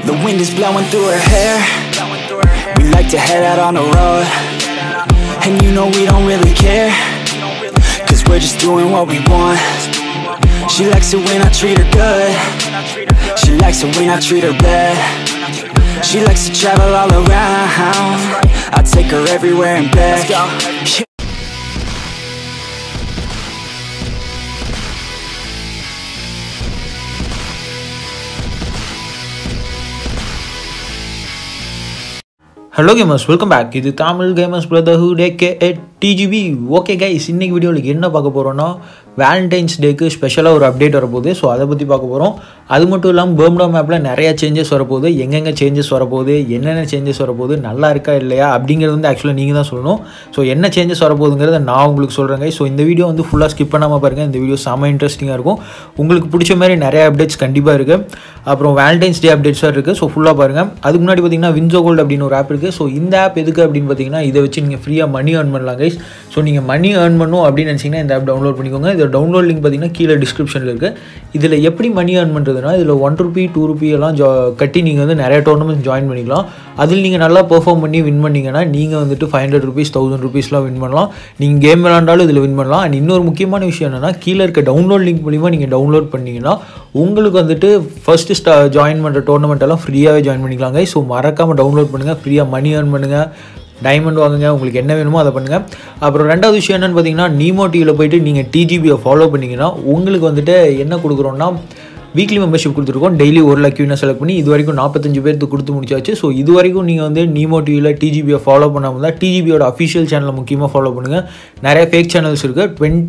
The wind is blowing through her hair. We like to head out on the road, and you know we don't really care, cause we're just doing what we want. She likes it when I treat her good. She likes it when I treat her bad. She likes to travel all around. I take her everywhere and back. Hello gamers, welcome back. This is Tamil Gamers Brotherhood aka TGB. Okay guys, இன்னைக்கு வீடியோல என்ன பார்க்க போறோம்னா Valentine's Day-க்கு ஸ்பெஷலா ஒரு update வரப்போகுது. So அத பத்தி பார்க்க போறோம். அது மட்டும் இல்லாம bermuda mapல நிறைய சேஞ்சஸ் வரப்போகுது. எங்கெங்க சேஞ்சஸ் வரப்போகுது, என்னென்ன சேஞ்சஸ் வரப்போகுது, நல்லா இருக்கா இல்லையா அப்படிங்கிறது வந்து एक्चुअली நீங்க தான் சொல்லணும். சோ என்ன சேஞ்சஸ் வரப்போகுதுங்கறத நான் உங்களுக்கு சொல்றேன் guys. சோ இந்த வீடியோ வந்து ஃபுல்லா ஸ்கிப் பண்ணாம பாருங்க. இந்த வீடியோ செம இன்ட்ரஸ்டிங்கா இருக்கும். உங்களுக்கு பிடிச்ச மாதிரி நிறைய அப்டேட்ஸ் கண்டிப்பா இருக்கு. அப்புறம் Valentine's Day அப்டேட்ஸா இருக்கு. சோ ஃபுல்லா பாருங்க. அதுக்கு முன்னாடி பாத்தீங்கன்னா வின்சோ கோல்ட் அப்படின ஒரு ஆப் இருக்கு. சோ இந்த ஆப் எதுக்கு அப்படினு பாத்தீங்கன்னா இத வச்சு நீங்க ஃப்ரீயா மணி earn பண்ணலாம் guys. சோ நீங்க மணி earn பண்ணனும் அப்படி நினைச்சீங்கன்னா இந்த ஆப் டவுன்லோட் பண்ணிக்கோங்க. இதோட டவுன்லோட் லிங்க் பாத்தீங்கன்னா கீழ டிஸ்கிரிப்ஷன்ல இருக்கு. இதுல எப்படி மணி earn பண்றதுனா இதுல 1 ரூபாய் 2 ரூபாய் எல்லாம் கட்டி நீங்க வந்து நிறைய டோர்னமென்ட்ஸ் ஜாயின் பண்ணிக்கலாம். அதில் நீங்க நல்லா பெர்ஃபார்ம் பண்ணி வின் பண்ணீங்கனா நீங்க வந்துட்டு 500 ரூபாய் 1000 ரூபாய்ஸ்லாம் வின் பண்ணலாம். நீங்க கேம் விளையாண்டாலும் இதுல வின் பண்ணலாம். and இன்னொரு முக்கியமான விஷயம் என்னன்னா கீழ இருக்க டவுன்லோட் லிங்க் மூலமா நீங்க டவுன்லோட் பண்ணீங்கனா உங்களுக்கு வந்துட்டு ஃபர்ஸ்ட் ஜாயின் பண்ற டோர்னமென்ட் எல்லாம் ஃப்ரீயாவே ஜாயின் பண்ணிக்கலாம் guys. சோ மறக்காம டவுன்லோட் பண்ணுங்க, ஃப்ரீயா மணி earn பண்ணுங்க, டைமண்ட் வாங்குங்க, உங்களுக்கு என்ன வேணுமோ அதை பண்ணுங்க. அப்புறம் ரெண்டாவது விஷயம் என்னன்னு பாத்தீங்கன்னா nimotv-ல போய்ட்டு நீங்க TGB-ய ஃபாலோ பண்ணீங்கனா உங்களுக்கு வந்துட்டு என்ன கொடுக்குறோம்னா வீக்லி மெம்பர்ஷிப் கொடுத்துருக்கோம். டெய்லி ஒரு லக்கி வின்னர் செலக்ட் பண்ணி இது வரைக்கும் 45 பேருக்கு கொடுத்து முடிச்சாச்சு. ஸோ இது வரைக்கும் நீங்கள் வந்து nimotv-ல TGB-ய ஃபாலோ பண்ணாமல் தான் TGB-யோட அஃபிஷியல் சேனலை முக்கியமாக ஃபாலோ பண்ணுங்கள். நிறைய ஃபேக் சேனல்ஸ் இருக்குது.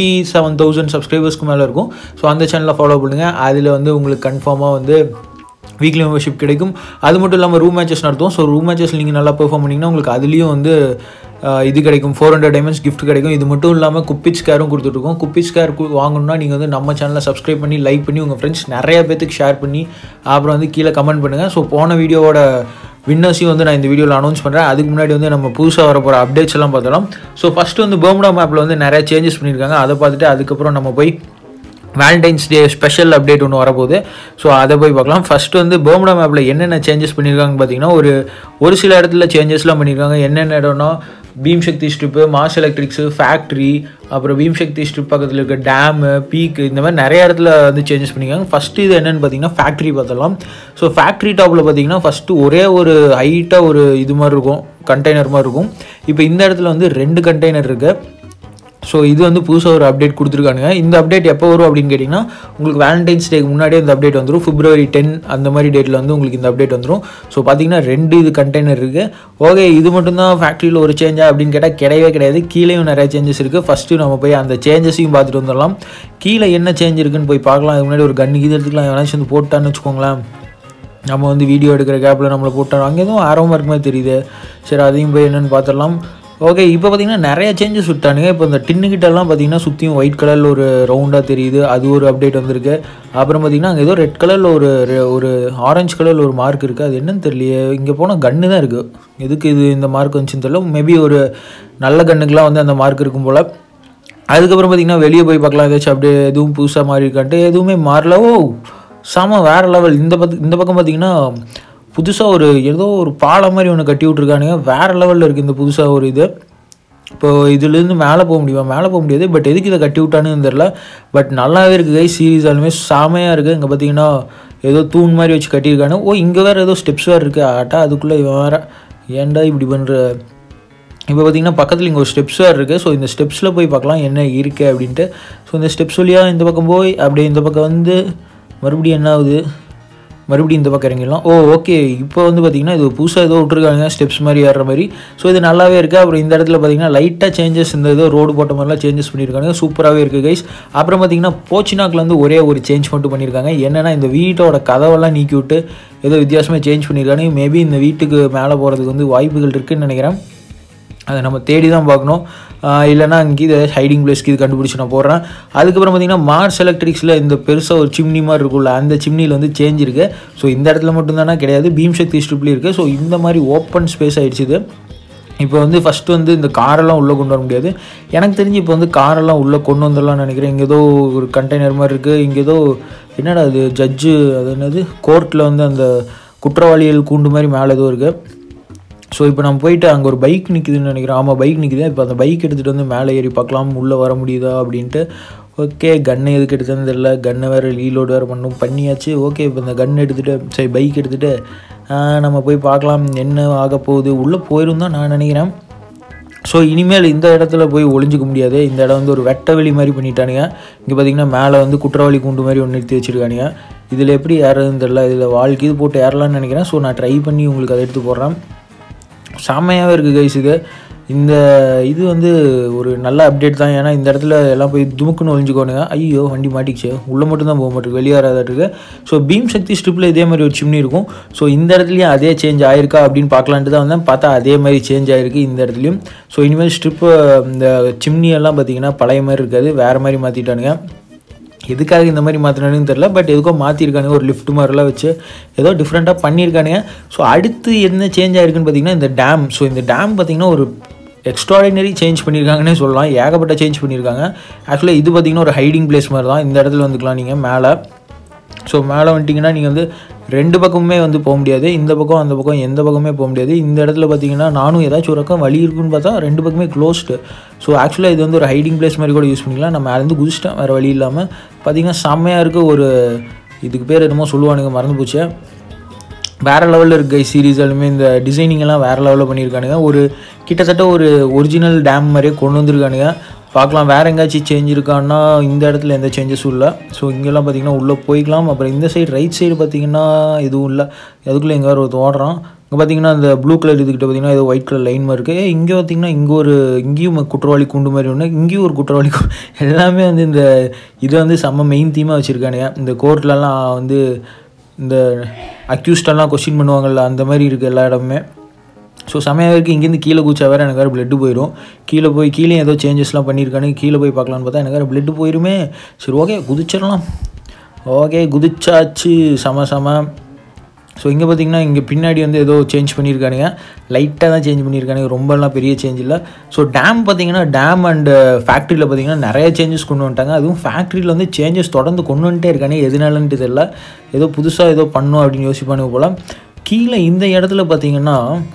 27,000 சப்ஸ்கிரைபர்ஸ்க்கு மேலே இருக்கும். ஸோ அந்த சேனலை ஃபாலோ பண்ணுங்கள். அதில் வந்து உங்களுக்கு கன்ஃபார்மாக வந்து வீக்லி மெம்பர்ஷிப் கிடைக்கும். அது மட்டும் இல்லாமல் ரூம் மேட்சஸ் நடத்தும். ஸோ ரூம் மேட்சஸ் நீங்கள் நல்லா பெர்ஃபார்ம் பண்ணிங்கன்னா உங்களுக்கு அதுலேயும் வந்து இது கிடைக்கும், 400 டைமண்ட்ஸ் கிஃப்ட் கிடைக்கும். இது மட்டும் இல்லாமல் குப்பிச் கேரும் கொடுத்துட்ருக்கோம். குப்பிச் கேர் வாங்கணும்னா நீங்கள் வந்து நம்ம சேனலை சப்ஸ்கிரைப் பண்ணி லைக் பண்ணி உங்கள் ஃப்ரெண்ட்ஸ் நிறைய பேத்துக்கு ஷேர் பண்ணி அப்புறம் வந்து கீழே கமெண்ட் பண்ணுங்கள். ஸோ போன வீடியோவோட வின்னர்ஸையும் வந்து நான் இந்த வீடியோவில் அனௌன்ஸ் பண்ணுறேன். அதுக்கு முன்னாடி வந்து நம்ம புதுசாக வர போகிற அப்டேட்ஸ் எல்லாம் பார்த்தலாம். ஸோ ஃபஸ்ட்டு வந்து bermuda மேப்பில் வந்து நிறைய சேஞ்சஸ் பண்ணியிருக்காங்க. அதை பார்த்துட்டு அதுக்கப்புறம் நம்ம போய் Valentine's Day ஸ்பெஷல் அப்டேட் ஒன்று வரப்போகுது. ஸோ அதை போய் பார்க்கலாம். ஃபஸ்ட்டு வந்து bermuda மேப்பில் என்னென்ன சேஞ்சஸ் பண்ணியிருக்காங்கன்னு பார்த்தீங்கன்னா ஒரு சில இடத்துல சேஞ்சஸ்லாம் பண்ணியிருக்காங்க. என்னென்ன இடம்னா Bimasakti strip, Mars electrics, factory, அப்புறம் பீம் சக்தி ஸ்ட்ரிப் பக்கத்தில் இருக்க டேமு, பீக்கு, இந்த மாதிரி நிறைய இடத்துல வந்து சேஞ்சஸ் பண்ணியிருக்காங்க. ஃபஸ்ட்டு இது என்னென்னு பார்த்தீங்கன்னா ஃபேக்ட்ரி பார்த்தலாம். ஸோ ஃபேக்ட்ரி டாப்பில் பார்த்தீங்கன்னா ஃபஸ்ட்டு ஒரே ஒரு ஹைட்டாக ஒரு இது மாதிரி இருக்கும், கண்டெய்னர் மாதிரி இருக்கும். இப்போ இந்த இடத்துல வந்து 2 கண்டெய்னர் இருக்குது. ஸோ இது வந்து புதுசாக ஒரு அப்டேட் கொடுத்துருக்கானுங்க. இந்த அப்டேட் எப்போ வரும் அப்படின்னு கேட்டிங்கன்னா உங்களுக்கு Valentine's Day முன்னாடியே இந்த அப்டேட் வந்துடும். February 10 அந்த மாதிரி டேட்டில் வந்து உங்களுக்கு இந்த அப்டேட் வந்துடும். ஸோ பார்த்தீங்கன்னா 2 இது கண்டெய்னர் இருக்குது. ஓகே, இது மட்டும்தான் ஃபேக்ட்ரியில் ஒரு சேஞ்சா அப்படின்னு கேட்டால் கிடையவே கிடையாது. கீழேயும் நிறைய சேஞ்சஸ் இருக்குது. ஃபஸ்ட்டு நம்ம போய் அந்த சேஞ்சஸையும் பார்த்துட்டு வந்துடலாம். கீழே என்ன சேஞ்ச் இருக்குன்னு போய் பார்க்கலாம். அதுக்கு முன்னாடி ஒரு கன்று கீழே எடுத்துக்கலாம். எவனாச்சும் வந்து போட்டான்னு வச்சுக்கோங்களேன், நம்ம வந்து வீடியோ எடுக்கிற கேப்பில் நம்மளை போட்டாலும் அங்கே எதுவும் ஆர்வமாக இருக்க மாதிரி தெரியுது. சரி, அதையும் போய் என்னென்னு பார்த்துடலாம். ஓகே, இப்போ பார்த்தீங்கன்னா நிறைய சேஞ்சஸ் விட்டானுங்க. இப்போ இந்த டின்னுக்கிட்டெல்லாம் பார்த்தீங்கன்னா சுற்றியும் ஒயிட் கலரில் ஒரு ரவுண்டாக தெரியுது. அது ஒரு அப்டேட் வந்திருக்கு. அப்புறம் பார்த்தீங்கன்னா அங்கே ஏதோ ரெட் கலரில் ஒரு ஆரஞ்சு கலரில் ஒரு மார்க் இருக்குது. அது என்னன்னு தெரியலையே. இங்கே போனால் கன்று தான் இருக்குது. எதுக்கு இது இந்த மார்க் வந்துச்சுன்னு தெரியல. மேபி ஒரு நல்ல கன்னுக்கெலாம் வந்து அந்த மார்க் இருக்கும் போல். அதுக்கப்புறம் பார்த்தீங்கன்னா வெளியே போய் பார்க்கலாம் ஏதாச்சும் அப்படியே எதுவும் புதுசாக மாறி இருக்கான்ட்டு. எதுவுமே மாறல. ஓ செம வேறு லெவல். இந்த பக்கம் பார்த்தீங்கன்னா புதுசாக ஏதோ ஒரு பாலம் மாதிரி ஒன்று கட்டி விட்ருக்கானுங்க. வேறு லெவலில் இருக்குது இந்த புதுசாக ஒரு இது. இப்போது இதுலேருந்து மேலே போக முடியாது. பட் எதுக்கு இதை கட்டி விட்டானுன்னு தெரில. பட் நல்லாவே இருக்குது கைஸ். சீரியஸாலுமே செமையாக இருக்குது. இங்கே பார்த்தீங்கன்னா ஏதோ தூண் மாதிரி வச்சு கட்டியிருக்கானு. ஓ இங்கே வேறு ஏதோ ஸ்டெப்ஸ் வேறு இருக்குது. ஆட்டா அதுக்குள்ளே இவன் வேறு ஏன்டா இப்படி பண்ணுற. இப்போ பார்த்தீங்கன்னா பக்கத்தில் இங்கே ஒரு ஸ்டெப்ஸ் வேறு இருக்குது. ஸோ இந்த ஸ்டெப்ஸில் போய் பார்க்கலாம் என்ன இருக்குது அப்படின்ட்டு. ஸோ இந்த ஸ்டெப்ஸ் வழியாக இந்த பக்கம் போய் அப்படியே இந்த பக்கம் வந்து மறுபடியும் என்ன ஆகுது, மறுபடியும் இந்த பக்கம் இறங்கிடலாம். ஓகே, இப்போ வந்து பார்த்தீங்கன்னா இது புதுசாக ஏதோ விட்ருக்காங்க ஸ்டெப்ஸ் மாதிரி ஏறுற மாதிரி. ஸோ இது நல்லாவே இருக்குது. அப்புறம் இந்த இடத்துல பார்த்தீங்கன்னா லைட்டாக சேஞ்சஸ், இந்த ஏதோ ரோடு போட்ட மாதிரிலாம் சேஞ்சஸ் பண்ணியிருக்காங்க. சூப்பராகவே இருக்குது கைஸ். அப்புறம் பார்த்தீங்கன்னா போச்சினாக்கில் வந்து ஒரே ஒரு சேஞ்ச் மட்டும் பண்ணியிருக்காங்க. என்னென்னா இந்த வீட்டோட கதவெல்லாம் நீக்கி விட்டு ஏதோ வித்தியாசமாக சேஞ்ச் பண்ணியிருக்காங்க. மேபி இந்த வீட்டுக்கு மேலே போகிறதுக்கு வந்து வாய்ப்புகள் இருக்குதுன்னு நினைக்கிறேன். அதை நம்ம தேடி தான் பார்க்கணும். இல்லைனா அங்கே இது ஹைடிங் பிளேஸ்க்கு இது கண்டுபிடிச்சி நான் போடுறேன். அதுக்கப்புறம் பார்த்தீங்கன்னா மார்ஸ் எலக்ட்ரிக்ஸில் இந்த பெருசாக ஒரு சிம்னி மாதிரி இருக்குல்ல, அந்த சிம்னியில் வந்து சேஞ்ச் இருக்குது. ஸோ இந்த இடத்துல மட்டும்தானா கிடையாது, பீம் சக்தி ஸ்ட்ரிப்லேயும் இருக்குது. ஸோ இந்த மாதிரி ஓப்பன் ஸ்பேஸ் ஆகிடுச்சு இது. இப்போ வந்து ஃபஸ்ட்டு வந்து இந்த காரெல்லாம் உள்ளே கொண்டு வர முடியாது. எனக்கு தெரிஞ்சு இப்போ வந்து காரெல்லாம் உள்ளே கொண்டு வந்துடலாம்னு நினைக்கிறேன். இங்கே ஏதோ ஒரு கண்டெய்னர் மாதிரி இருக்குது. இங்கே ஏதோ என்னடா அது ஜட்ஜு, அது என்னது கோர்ட்டில் வந்து அந்த குற்றவாளிகள் கூண்டு மாதிரி மேலே ஏதோ இருக்குது. ஸோ இப்போ நம்ம போயிட்டு அங்கே ஒரு பைக் நிற்குதுன்னு நினைக்கிறேன். ஆமாம், பைக் நிற்குது. இப்போ அந்த பைக் எடுத்துகிட்டு வந்து மேலே ஏறி பார்க்கலாம் உள்ளே வர முடியுதா அப்படின்ட்டு. ஓகே, கன்னை எதுக்கு எடுத்ததுன்னு தெரியல. கன்னை வேறு ரீலோடு வேறு பண்ணியாச்சு. ஓகே, இப்போ இந்த கன் எடுத்துகிட்டு சரி பைக் எடுத்துகிட்டு நம்ம போய் பார்க்கலாம் என்ன ஆக போகுது. உள்ளே போயிரும் தான் நான் நினைக்கிறேன். ஸோ இனிமேல் இந்த இடத்துல போய் ஒளிஞ்சிக்க முடியாது. இந்த இடம் வந்து ஒரு வெட்ட வெளி மாதிரி பண்ணிட்டானுங்க. இங்கே பார்த்திங்கன்னா மேலே வந்து குற்றவாளி கூண்டு மாதிரி ஒன்று நிறுத்தி வச்சுருக்கானுங்க. இதில் எப்படி ஏறதுன்னு தெரில. இதில் வாழ்க்கை இது போட்டு ஏறலான்னு நினைக்கிறேன். ஸோ நான் ட்ரை பண்ணி உங்களுக்கு அதை எடுத்து போடுறேன். செம்மையாகவே இருக்குது கைஸ். இது வந்து ஒரு நல்ல அப்டேட் தான். ஏன்னா இந்த இடத்துல எல்லாம் போய் துமுக்குன்னு ஒழிஞ்சுக்கோனுங்க. ஐயோ, வண்டி மாட்டிக்கிச்சு. உள்ளே மட்டும் தான் போக மாட்டேருக்கு, வெளியேறாதாட்டு இருக்குது. ஸோ பீம் சக்தி ஸ்ட்ரிப்பில் இதே மாதிரி ஒரு சிம்னி இருக்கும். ஸோ இந்த இடத்துலையும் அதே சேஞ்ச் ஆயிருக்கா அப்படின்னு பார்க்கலான்ட்டு தான் வந்தேன். பார்த்தா அதே மாதிரி சேஞ்ச் ஆகிருக்கு இந்த இடத்துலையும். ஸோ இனிமேல் ஸ்ட்ரிப்பு இந்த சிம்னியெல்லாம் பார்த்திங்கன்னா பழைய மாதிரி இருக்காது, வேறு மாதிரி மாற்றிட்டானுங்க. எதுக்காக இந்த மாதிரி மாற்றினானுன்னு தெரில. பட் எதுக்கோ மாற்றிருக்கானுங்க. ஒரு லிஃப்ட் மாதிரிலாம் வச்சு ஏதோ டிஃப்ரெண்ட்டாக பண்ணியிருக்கானுங்க. ஸோ அடுத்து என்ன சேஞ்ச் ஆகிருக்குன்னு பார்த்திங்கன்னா இந்த டேம். ஸோ இந்த டேம் பார்த்திங்கன்னா ஒரு எக்ஸ்ட்ராடினரி சேஞ்ச் பண்ணியிருக்காங்கன்னே சொல்லலாம். ஏகப்பட்ட சேஞ்ச் பண்ணியிருக்காங்க. ஆக்சுவலாக இது பார்த்திங்கன்னா ஒரு ஹைடிங் பிளேஸ் மாதிரி தான். இந்த இடத்துல வந்துக்கலாம் நீங்கள் மேலே. ஸோ மேலே வந்துட்டிங்கன்னா நீங்கள் வந்து ரெண்டு பக்கமுமே வந்து போக முடியாது. இந்த பக்கம் அந்த பக்கம் எந்த பக்கமே போக முடியாது. இந்த இடத்துல பார்த்தீங்கன்னா நானும் ஏதாச்சும் ஒரு பக்கம் வழி இருக்குன்னு பார்த்தா ரெண்டு பக்கமே க்ளோஸ்டு. ஸோ ஆக்சுவலாக இது வந்து ஒரு ஹைடிங் பிளேஸ் மாதிரி கூட யூஸ் பண்ணிக்கலாம். நான் மேலேருந்து குதிச்சிட்டேன் வேறு வழி இல்லாமல். பார்த்தீங்கன்னா செம்மையாக இருக்குது. ஒரு இதுக்கு பேர் என்னமோ சொல்லுவானுங்க, மறந்து போச்சு. வேறு லெவலில் இருக்குது கை. சீரீஸாலுமே இந்த டிசைனிங்கெல்லாம் வேறு லெவலில் பண்ணியிருக்கானுங்க. ஒரு கிட்டத்தட்ட ஒரு ஒரிஜினல் டேம் மாதிரியே கொண்டு வந்திருக்கானுங்க. பார்க்கலாம் வேறு எங்கேயாச்சும் சேஞ்ச் இருக்கான்னா. இந்த இடத்துல எந்த சேஞ்சஸும் இல்லை. ஸோ இங்கெல்லாம் பார்த்திங்கன்னா உள்ளே போய்க்கலாம். அப்புறம் இந்த சைடு ரைட் சைடு பார்த்திங்கன்னா எதுவும் இல்லை. அதுக்குள்ளே எங்கே ஒரு ஓடுறான். இங்கே பார்த்திங்கன்னா அந்த ப்ளூ கலர் இதுக்கிட்ட பார்த்திங்கன்னா ஏதோ ஒயிட் கலர் லைன் மாதிரி இருக்குது. இங்கே பார்த்திங்கன்னா இங்கேயும் குற்றவாளி கூண்டு மாதிரி ஒன்று, இங்கேயும் ஒரு குற்றவாளி எல்லாமே வந்து இந்த இதை வந்து செம்ம மெயின் தீமாக வச்சுருக்கானுங்க. இந்த கோர்ட்லலாம் வந்து இந்த அக்யூஸ்டெல்லாம் கொஸ்டின் பண்ணுவாங்கள்ல, அந்த மாதிரி இருக்குது எல்லா இடமுமே. ஸோ செமையாக இருக்குது. இங்கேருந்து கீழே குதிச்சா வேறு எனக்கு வேறு பிளட்டு போயிடும். கீழே ஏதோ சேஞ்சஸ்லாம் பண்ணியிருக்கானு. கீழே போய் பார்க்கலான்னு பார்த்தா எனக்கு வேறு பிளட்டு போயிருமே. சரி ஓகே குதிச்சிடலாம். ஓகே குதிச்சாச்சு. செம. ஸோ இங்கே பார்த்திங்கன்னா இங்கே பின்னாடி வந்து ஏதோ சேஞ்ச் பண்ணியிருக்கானுங்க. லைட்டாக தான் சேஞ்ச் பண்ணியிருக்கானுங்க, ரொம்பலாம் பெரிய சேஞ்ச் இல்லை. ஸோ டேம் பார்த்திங்கன்னா டேம் அண்டு ஃபேக்ட்ரியில் பார்த்திங்கன்னா நிறைய சேஞ்சஸ் கொண்டு வந்துட்டாங்க. அதுவும் ஃபேக்ட்ரியில் வந்து சேஞ்சஸ் தொடர்ந்து கொண்டு வந்துட்டே இருக்கானுங்க. எதுனாலன்ட்டு தெரியல. ஏதோ புதுசாக ஏதோ பண்ணும் அப்படின்னு யோசிப்பானுங்க போல். கீழே இந்த இடத்துல பார்த்திங்கன்னா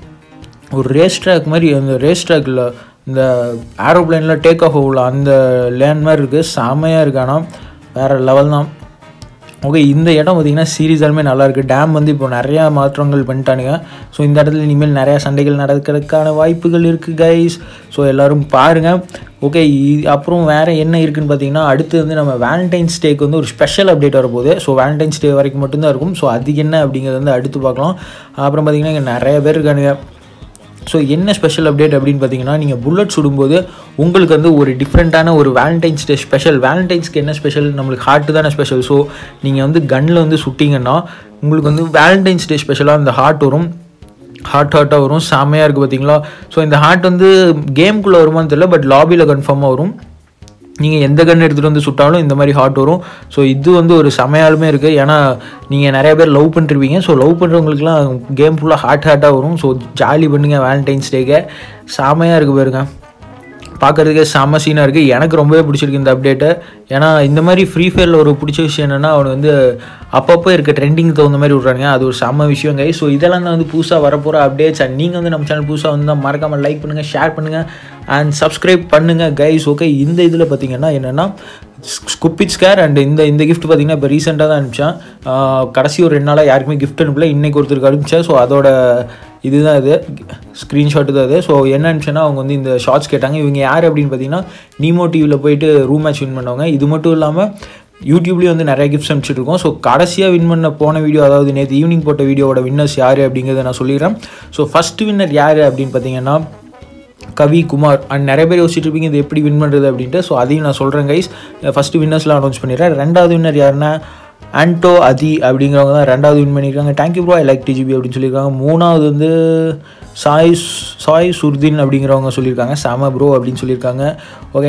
ஒரு ரேஸ் ட்ராக் மாதிரி, அந்த ரேஸ் ட்ராக்கில் இந்த ஏரோப்ளைனில் டேக் ஆஃப் ஆகல அந்த லேண்ட் மாதிரி இருக்குது. செமையாக இருக்குது. ஆனால் வேறு லெவல் தான். ஓகே, இந்த இடம் பார்த்திங்கன்னா சீரியஸாலுமே நல்லாயிருக்கு. டேம் வந்து இப்போ நிறையா மாற்றங்கள் பண்ணிட்டானுங்க. ஸோ இந்த இடத்துல இனிமேல் நிறையா சண்டைகள் நடக்கிறதுக்கான வாய்ப்புகள் இருக்குது கைஸ். ஸோ எல்லோரும் பாருங்கள். ஓகே, அப்புறம் வேறு என்ன இருக்குதுன்னு பார்த்தீங்கன்னா அடுத்து வந்து நம்ம வேலண்டைன்ஸ் டேக்கு வந்து ஒரு ஸ்பெஷல் அப்டேட் வரப்போகுது. ஸோ வேலண்டைன்ஸ் டே வரைக்கும் மட்டும்தான் இருக்கும். ஸோ அதுக்கு என்ன அப்படிங்கிறது வந்து அடுத்து பார்க்கலாம். அப்புறம் பார்த்திங்கன்னா இங்கே நிறைய பேர் இருக்கானுங்க. ஸோ என்ன ஸ்பெஷல் அப்டேட் அப்படின்னு பார்த்தீங்கன்னா நீங்கள் புல்லட் சுடும்போது உங்களுக்கு வந்து ஒரு டிஃப்ரெண்ட்டான ஒரு வேலண்டைன்ஸ் டே ஸ்பெஷல். வேலண்டைன்ஸ்க்கு என்ன ஸ்பெஷல், நம்மளுக்கு ஹார்ட்டு தானே ஸ்பெஷல். ஸோ நீங்கள் வந்து கன்னில் வந்து சுட்டிங்கன்னா உங்களுக்கு வந்து வேலண்டைன்ஸ் டே ஸ்பெஷலாக அந்த ஹார்ட் வரும். ஹார்ட்டாக வரும். செமையாக இருக்குது பார்த்தீங்களா. ஸோ இந்த ஹார்ட் வந்து கேமுக்குள்ளே வருமானு தெரியல, பட் லாபியில் கன்ஃபார்மாக வரும். நீங்கள் எந்த கன் எடுத்துகிட்டு வந்து சுட்டாலும் இந்த மாதிரி ஹார்ட் வரும். ஸோ இது வந்து ஒரு செமையாலுமே இருக்குது. ஏன்னா நீங்கள் நிறைய பேர் லவ் பண்ணிருப்பீங்க. ஸோ லவ் பண்ணுறவங்களுக்குலாம் கேம் ஃபுல்லாக ஹார்ட்டாக வரும். ஸோ ஜாலி பண்ணுங்கள் வேலண்டைன்ஸ் டேக்கு. செமையாக இருக்குது பாருங்க, பார்க்குறதுக்கே செம்ம சீனாக இருக்குது. எனக்கு ரொம்பவே பிடிச்சிருக்கு இந்த அப்டேட்டு. ஏன்னா இந்த மாதிரி ஃப்ரீ ஃபயரில் ஒரு பிடிச்ச விஷயம் என்னென்னா அவனை வந்து அப்பப்போ இருக்க ட்ரெண்டிங் தகுந்த மாதிரி விட்றாங்க. அது ஒரு செம்ம விஷயம் கை. ஸோ இதெல்லாம் தான் வந்து புதுசாக வரப்போகிற அப்டேட்ஸ். அண்ட் நீங்கள் வந்து நம்ம சேனல் புதுசாக வந்து மறக்காமல் லைக் பண்ணுங்கள், ஷேர் பண்ணுங்கள் அண்ட் சப்ஸ்கிரைப் பண்ணுங்கள் கைஸ். ஓகே, இந்த இதில் பார்த்தீங்கன்னா என்னென்னா ஸ்குப்பிட் ஸ்கேர் அண்ட் இந்த கிஃப்ட் பார்த்தீங்கன்னா இப்போ ரீசெண்டாக தான் அனுப்பிச்சேன். கடைசி ஒரு 2 நாளாக யாருக்குமே கிஃப்ட் அனுப்பல. இன்றைக்கி ஒருத்தருக்கு அனுப்பிச்சேன். ஸோ அதோட இதுதான் இது, ஸ்க்ரீன்ஷாட்டு தான் அது. ஸோ என்ன அனுப்பிச்சேன்னா அவங்க வந்து இந்த ஷார்ட்ஸ் கேட்டாங்க. இவங்க யார் அப்படின்னு பார்த்தீங்கன்னா nimotv போயிட்டு ரூம் மேட்ச் வின் பண்ணவங்க. இது மட்டும் இல்லாமல் யூடியூப்லேயும் வந்து நிறைய கிஃப்ட்ஸ் அனுப்பிச்சிட்ருக்கோம். ஸோ கடைசியாக வின் பண்ண போன வீடியோ, அதாவது நேற்று ஈவினிங் போட்ட வீடியோவோட வின்னர்ஸ் யார் அப்படிங்கிறத நான் சொல்லிடுறேன். ஸோ ஃபஸ்ட்டு வின்னர் யார் அப்படின்னு பார்த்தீங்கன்னா கவி குமார். அண்ட் நிறைய பேர் யோசிச்சுட்டு இருப்பீங்க இது எப்படி வின் பண்ணுறது அப்படின்ட்டு. ஸோ அதையும் நான் சொல்கிறேன் கைஸ். ஃபஸ்ட்டு வின்னர்ஸ்லாம் அனௌன்ஸ் பண்ணிடுறேன். 2வது வின்னர் யாருன்னா ஆண்டோ அதி அப்படிங்கிறவங்க தான் 2வது வின் பண்ணியிருக்காங்க. Thank you bro, I like DGP அப்படின்னு சொல்லியிருக்காங்க. 3வது வந்து சாய் சுர்தீன் அப்படிங்கிறவங்க சொல்லியிருக்காங்க, சாம ப்ரோ அப்படின்னு சொல்லியிருக்காங்க. ஓகே,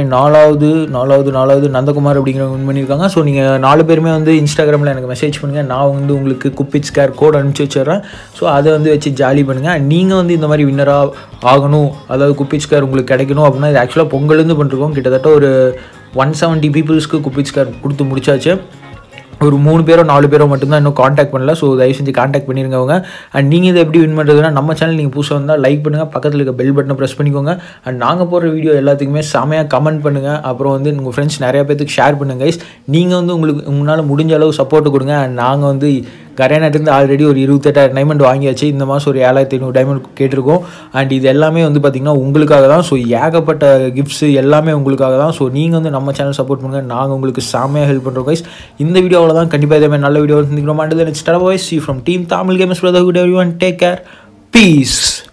4வது நந்தகுமார் அப்படிங்கிறவங்க வின் பண்ணியிருக்காங்க. ஸோ நீங்கள் 4 பேருமே வந்து இன்ஸ்டாகிராமில் எனக்கு மெசேஜ் பண்ணுங்கள். நான் வந்து உங்களுக்கு குப்பிட் ஸ்கேர் கோட் அனுப்பிச்சி வச்சிடுறேன். ஸோ அதை வந்து வச்சு ஜாலி பண்ணுங்கள். நீங்கள் வந்து இந்த மாதிரி வின்னராக ஆகணும், அதாவது குப்பிட் ஸ்கேர் உங்களுக்கு கிடைக்கணும் அப்படின்னா இது ஆக்சுவலாக பொங்கலேருந்து பண்ணிருக்கோம். கிட்டத்தட்ட ஒரு 170 பீப்புள்ஸ்க்கு குப்பிட் ஸ்கேர் கொடுத்து முடிச்சாச்சு. ஒரு 3 பேரோ 4 பேரோ மட்டும்தான் இன்னும் காண்டாக்ட் பண்ணல. ஸோ தயவு செஞ்சு காண்டாக்ட் பண்ணிருங்க அவங்க. அண்ட் நீங்கள் இதை எப்படி வின் பண்ணுறதுன்னா நம்ம சேனல் நீங்கள் புதுசாக வந்தால் லைக் பண்ணுங்கள், பக்கத்தில் இருக்க பெல் பட்டனை ப்ரெஸ் பண்ணிக்கோங்க. அண்ட் நாங்கள் போடுற வீடியோ எல்லாத்துக்குமே செமையாக கமெண்ட் பண்ணுங்கள். அப்புறம் வந்து உங்கள் ஃப்ரெண்ட்ஸ் நிறையா பேருக்கு ஷேர் பண்ணுங்க கைஸ். நீங்கள் வந்து உங்களால் முடிஞ்ச அளவு சப்போர்ட் கொடுங்க. அண்ட் நாங்கள் வந்து கரேனாட்டிருந்து ஆல்ரெடி ஒரு 28,000 டைமண்ட் வாங்கியாச்சு. இந்த மாதம் ஒரு 7,500 டைமண்ட் கேட்டிருக்கோம். அண்ட் இது எல்லாமே வந்து பார்த்திங்கன்னா உங்களுக்காக தான். ஸோ ஏகப்பட்ட கிஃப்ட்ஸு எல்லாமே உங்களுக்காக தான். ஸோ நீங்கள் வந்து நம்ம சேனல் சப்போர்ட் பண்ணுங்கள். நாங்கள் உங்களுக்கு செமையாக ஹெல்ப் பண்ணுறோம் கைஸ். இந்த வீடியோவில் தான் கண்டிப்பாக இதே மாதிரி நல்ல வீடியோ சந்திக்கிறோம். And then it's tata bye, see you from team Tamil Gamers Brotherhood. Everyone take care, peace.